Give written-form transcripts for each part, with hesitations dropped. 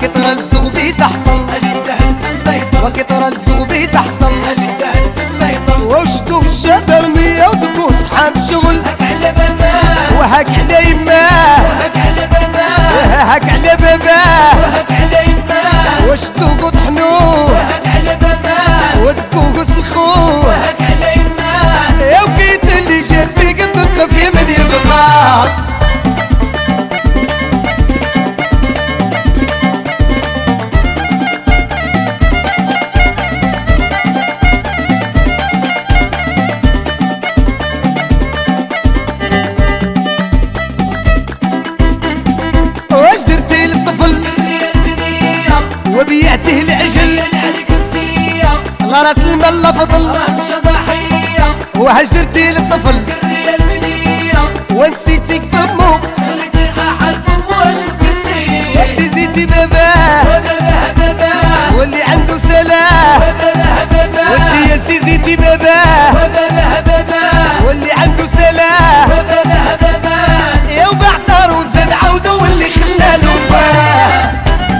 وكتر الزغبي تحصل وكتر الزغبي تحصل وشتو الشدر مية ودكو صحاب شغل وهاك على يماه هاك على باباه وشتو قطحنو ودكو قسلخو يا وكيت اللي جات في قدك في من يبقى وبيعته العجل على راس المال فضل وهجرتي للطفل ونسيتك فمو وسيزيتي باباه واللي عنده سلاه وانتي يا سيزيتي باباه واللي عنده سلاه يا وباع دار وزاد عوده واللي خلالو باه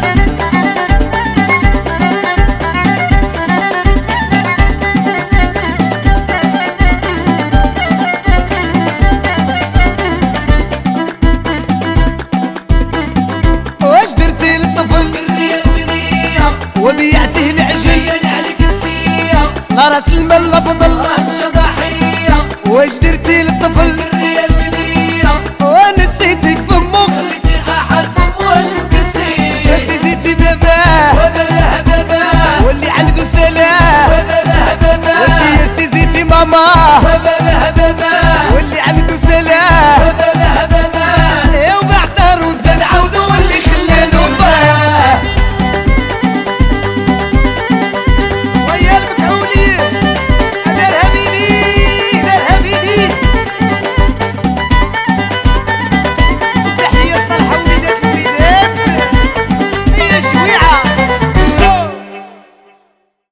وبيعته العجل لا راس المال فضل واش درتي للطفل ونسيتك فمك نسيتي باباه واللي عنده سلاه وانتي يا سيزيتي ماما